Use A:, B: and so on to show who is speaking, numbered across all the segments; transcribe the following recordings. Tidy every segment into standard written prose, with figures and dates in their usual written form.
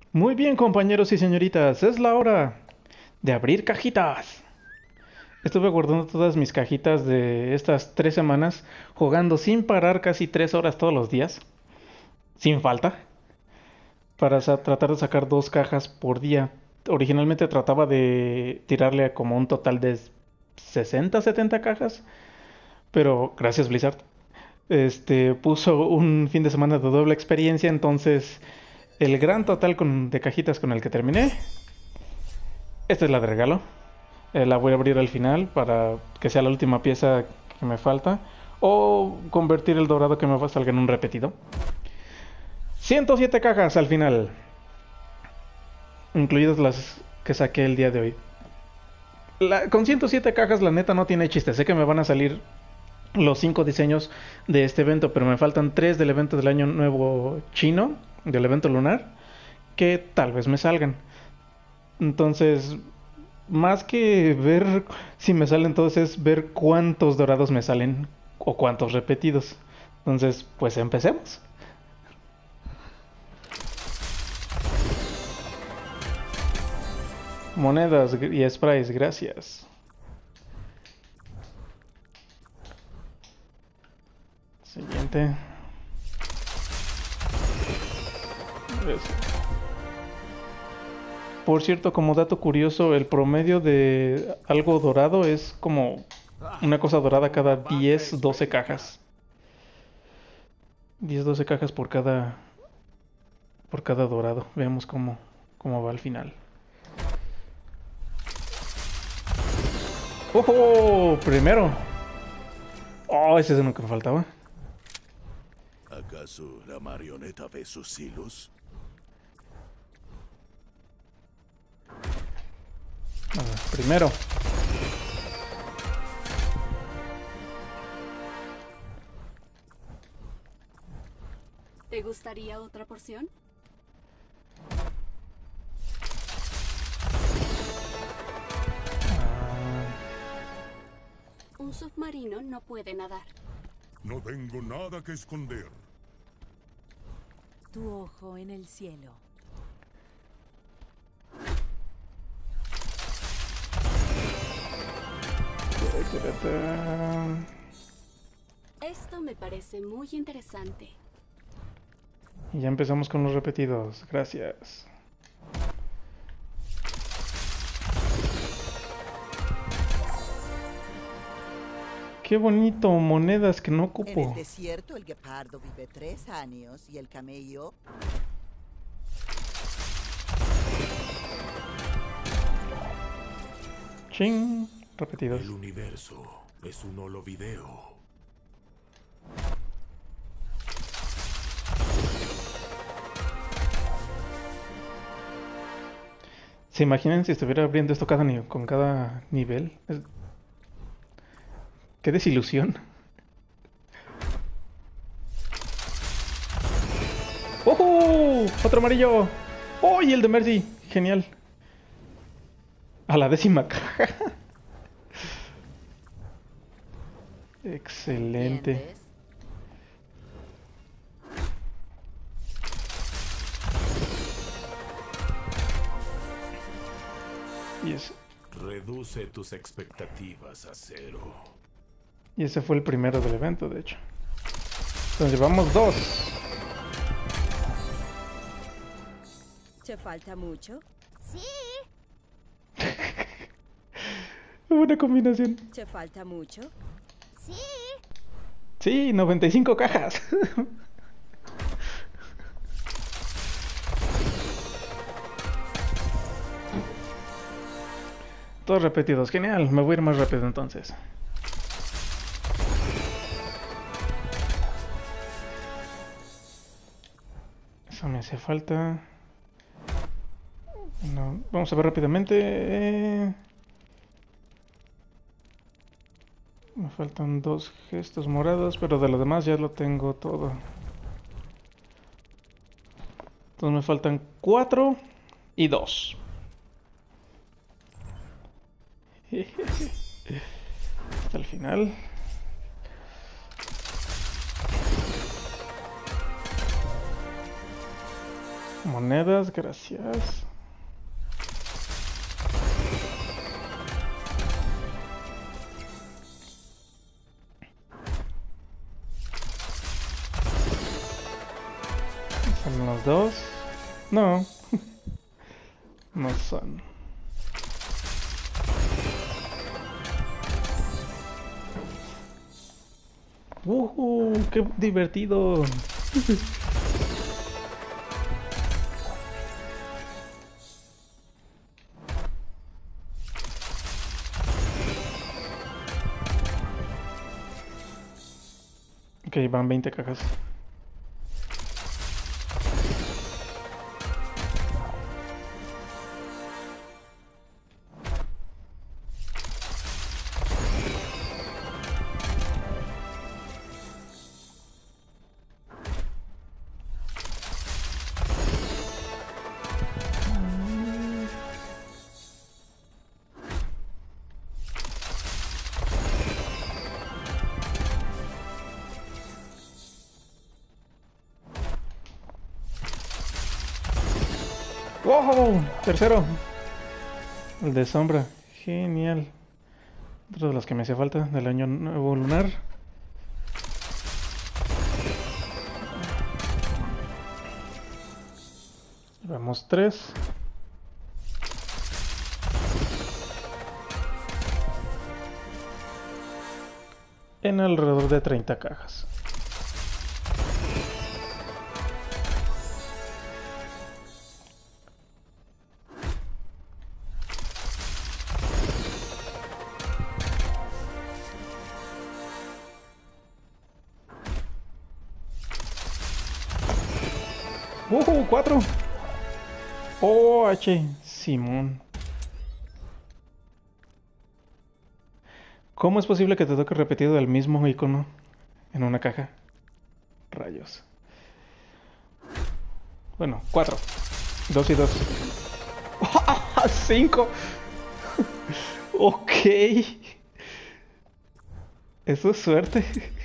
A: Muy bien, compañeros y señoritas, es la hora de abrir cajitas. Estuve guardando todas mis cajitas de estas 3 semanas, jugando sin parar casi 3 horas todos los días, sin falta, para tratar de sacar 2 cajas por día. Originalmente trataba de tirarle a como un total de 60, 70 cajas, pero gracias Blizzard. Puso un fin de semana de doble experiencia, entonces el gran total de cajitas con el que terminé, esta es la de regalo. La voy a abrir al final para que sea la última pieza que me falta. O convertir el dorado que me salga en un repetido. 107 cajas al final. Incluidas las que saqué el día de hoy. Con 107 cajas la neta no tiene chiste. Sé que me van a salir los 5 diseños de este evento. Pero me faltan 3 del evento del año nuevo chino. Del evento lunar. Que tal vez me salgan. Entonces, más que ver si me salen todos, es ver cuántos dorados me salen o cuántos repetidos. Entonces, pues empecemos. Monedas y sprays, gracias. Siguiente. Gracias. Por cierto, como dato curioso, el promedio de algo dorado es como una cosa dorada cada 10, 12 cajas. 10, 12 cajas por cada dorado. Veamos cómo va al final. ¡Ojo! Primero. Oh, ese es uno que me faltaba.
B: ¿Acaso la marioneta ve sus hilos?
A: Primero.
C: ¿Te gustaría otra porción? Un submarino no puede nadar.
B: No tengo nada que esconder.
D: Tu ojo en el cielo.
C: Esto me parece muy interesante.
A: Y ya empezamos con los repetidos. Gracias. Qué bonito, monedas que no
E: En el
A: ocupo.
E: desierto el guepardo vive 3 años y el camello...
A: Ching. Repetidos.
B: El universo es un holovideo.
A: ¿Se imaginan si estuviera abriendo esto con cada nivel? Qué desilusión. ¡Oh! ¡Otro amarillo! ¡Oh! Y el de Mercy. Genial. A la 10ª caja. Excelente.
E: ¿Entiendes?
B: Reduce tus expectativas a 0.
A: Y ese fue el primero del evento, de hecho. Entonces llevamos 2.
D: ¿Te falta mucho?
F: Sí,
A: Buena combinación.
D: ¿Te falta mucho?
F: sí.
A: Sí, 95 cajas. Todos repetidos. Genial. Me voy a ir más rápido entonces. Eso me hace falta. No, vamos a ver rápidamente. Me faltan 2 gestos morados, pero de lo demás ya lo tengo todo. Entonces me faltan 4 y 2. Hasta el final. Monedas, gracias. ¿Son los dos? No. No son. ¡Qué divertido! Ok, van 20 cajas. ¡Wow! Tercero. El de sombra. Genial. Otro de los que me hacía falta del año nuevo lunar. Vamos 3. En alrededor de 30 cajas. ¡Uh! 4. ¡Oh, H! Simón. ¿Cómo es posible que te toque repetido el mismo icono en una caja? Rayos. Bueno, 4. 2 y 2. 5. Ok. Eso es suerte.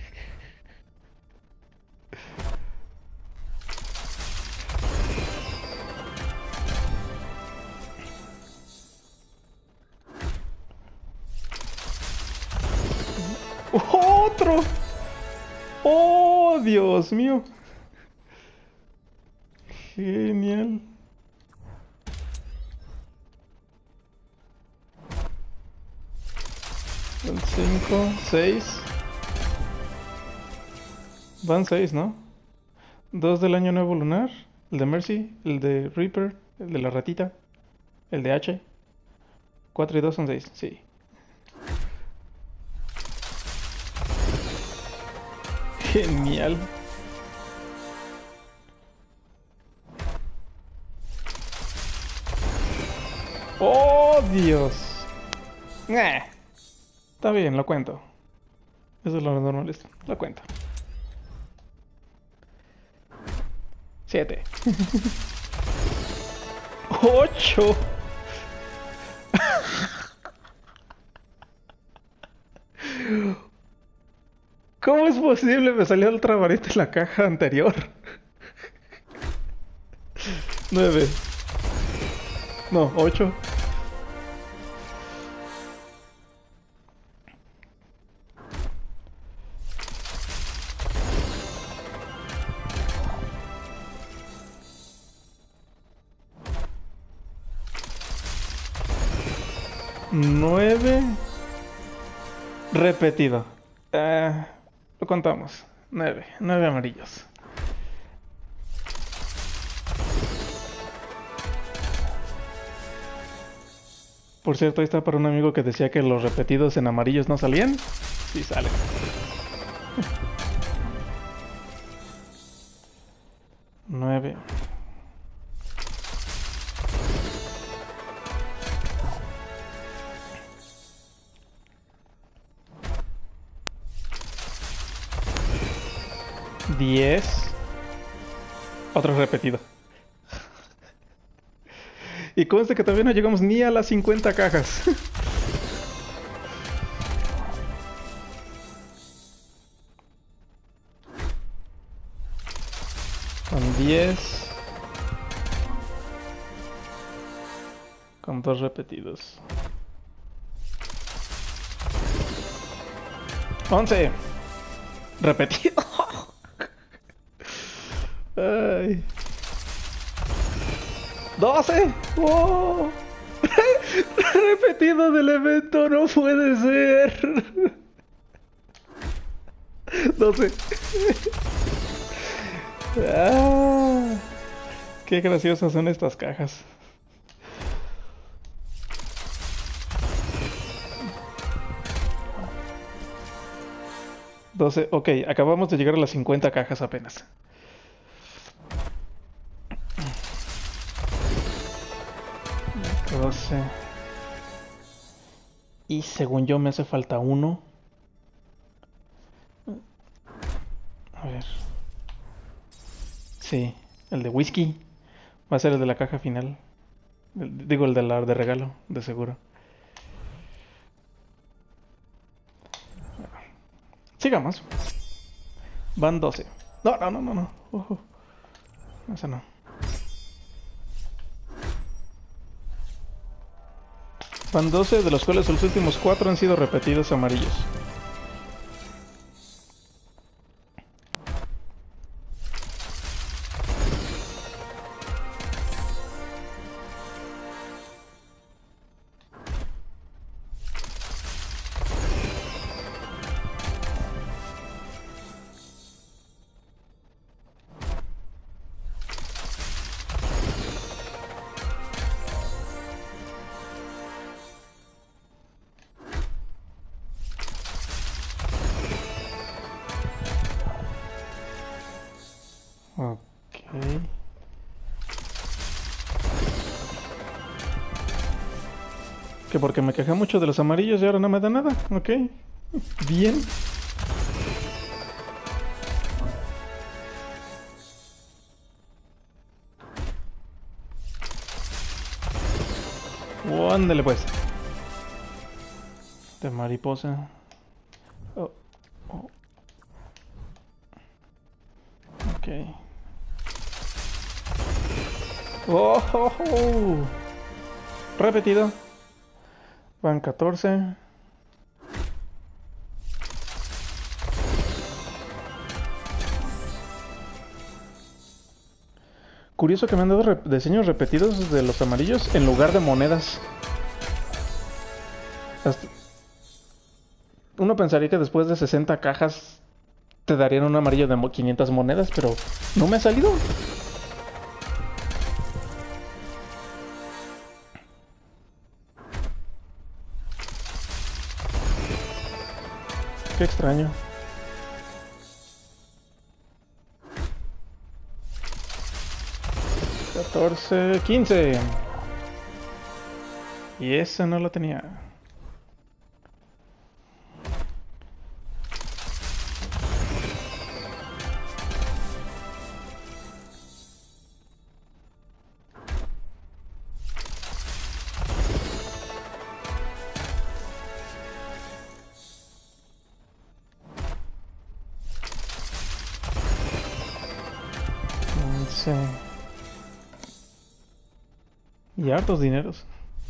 A: ¡Otro! ¡Oh, Dios mío! Genial. Van 5, 6. Van 6, ¿no? 2 del año nuevo lunar. El de Mercy, el de Reaper, el de la ratita, el de H. 4 y 2 son 6, sí. Genial. ¡Oh, Dios! Está bien, lo cuento. Eso es lo normal, lo cuento. 7. 8. ¿Cómo es posible? Me salió otra varita en la caja anterior. 9. No, 8. Nueve. Repetido. Lo contamos. 9. 9 amarillos. Por cierto, ahí está para un amigo que decía que los repetidos en amarillos no salían. Sí salen. Nueve. Diez. Otro repetido. Y conste que todavía no llegamos ni a las 50 cajas. Son 10. Con 2 repetidos. 11. Repetido. Ay. 12. ¡Oh! Repetido del evento, no puede ser. 12. Ah, qué graciosas son estas cajas. 12. Ok, acabamos de llegar a las 50 cajas apenas. Y según yo me hace falta uno. A ver. Sí, el de whisky. Va a ser el de la caja final. Digo, el de la de regalo, de seguro. Sigamos. Van 12. No. Esa no. Van 12, de los cuales los últimos 4 han sido repetidos amarillos. Ok. Que porque me quejé mucho de los amarillos y ahora no me da nada. Ok. Bien. Ándale pues. De mariposa. Oh. Ok. Oh. Repetido. Van 14. Curioso que me han dado diseños repetidos de los amarillos en lugar de monedas. Uno pensaría que después de 60 cajas te darían un amarillo de 500 monedas, pero no me ha salido. Qué extraño. $14, $15. Y ese no lo tenía. Sí. Y hartos dineros.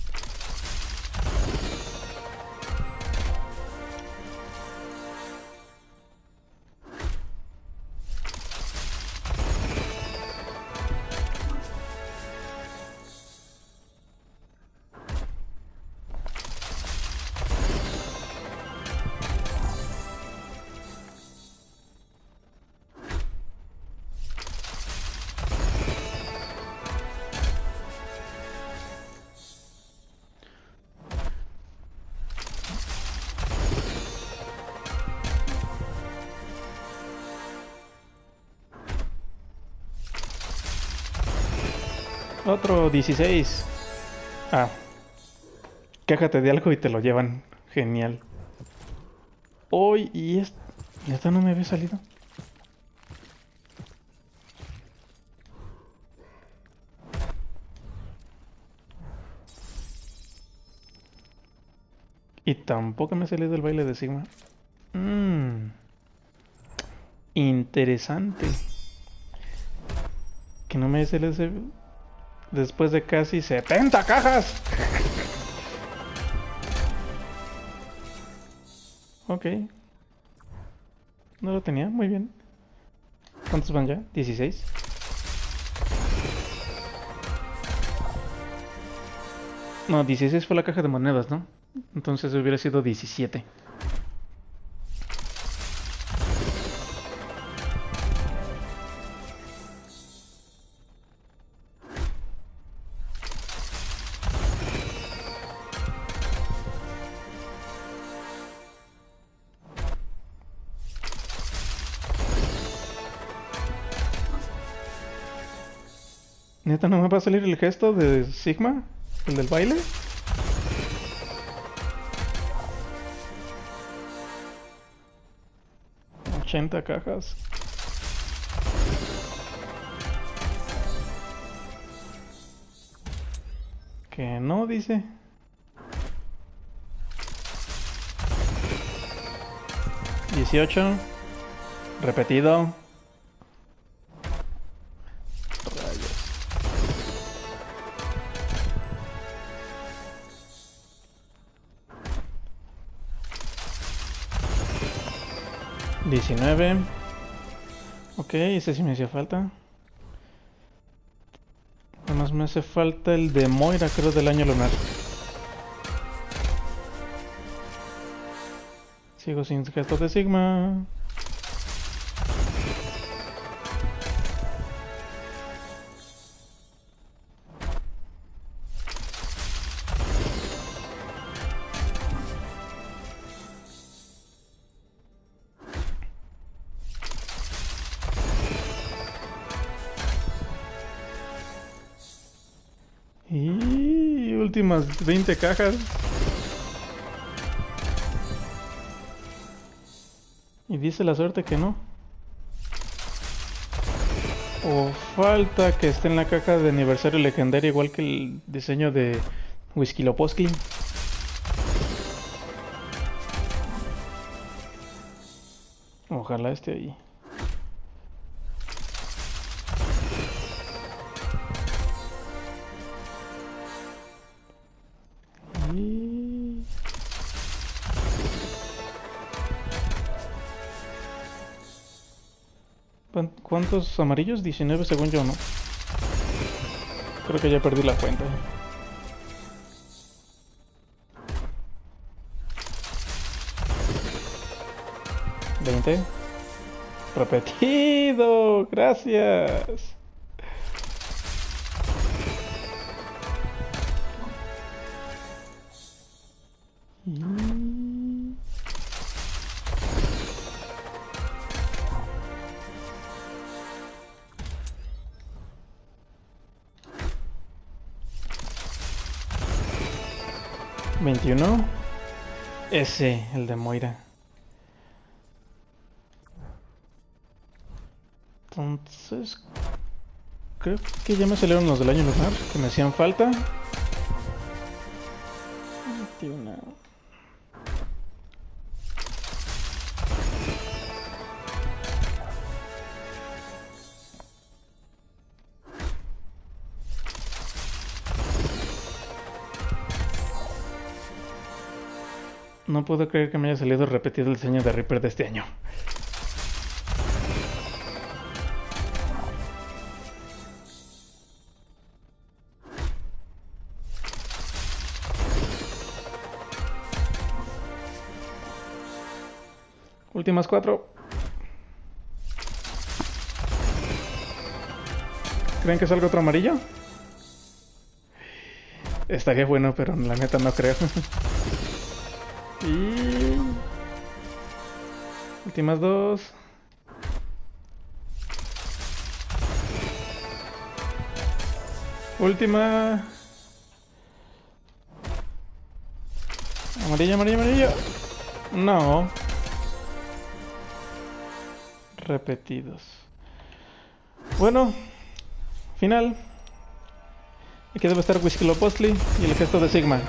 A: Otro 16. Ah. Quéjate de algo y te lo llevan. Genial. Hoy y esta no me había salido. Y tampoco me ha salido el baile de Sigma. Interesante. Que no me haya salido ese... Después de casi 70 cajas. Ok. No lo tenía, muy bien. ¿Cuántos van ya? 16. No, 16 fue la caja de monedas, ¿no? Entonces hubiera sido 17. ¿Neta no me va a salir el gesto de Sigma? ¿El del baile? ¿80 cajas? Que no, dice. ¿18? Repetido. Rayos. $19. Ok, ese sí me hacía falta. Además me hace falta el de Moira, creo, del año lunar. Sigo sin gesto de Sigma. Y últimas 20 cajas. Y dice la suerte que no. O falta que esté en la caja de aniversario legendario, igual que el diseño de Whisky Loposki. Ojalá esté ahí. Y... ¿cuántos amarillos? 19 según yo, ¿no? Creo que ya perdí la cuenta. ¿20? Repetido, gracias. Y... ¿21? Ese, el de Moira. Entonces, creo que ya me salieron los del año lunar que me hacían falta. 21. No puedo creer que me haya salido repetido el diseño de Reaper de este año. Últimas 4. ¿Creen que salga otro amarillo? Estaría bueno, pero la neta no creo. Y... últimas 2. Última. Amarillo, amarillo, amarillo. No. Repetidos. Bueno, final. Aquí debe estar Whisky Loposki y el gesto de Sigma.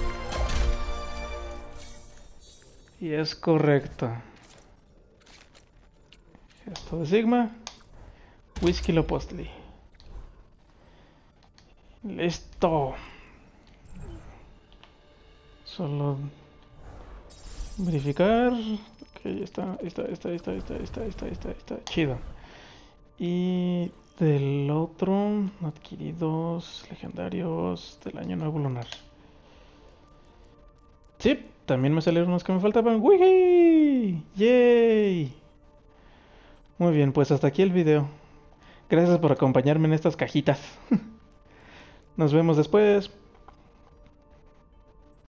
A: Y es correcto. Gesto de Sigma, Whisky Loposki. Listo. Solo verificar. Ok, está chido. Y del otro, adquiridos legendarios del año nuevo lunar. Sí, también me salieron los que me faltaban. ¡Wii! ¡Yay! Muy bien, pues hasta aquí el video. Gracias por acompañarme en estas cajitas. Nos vemos después.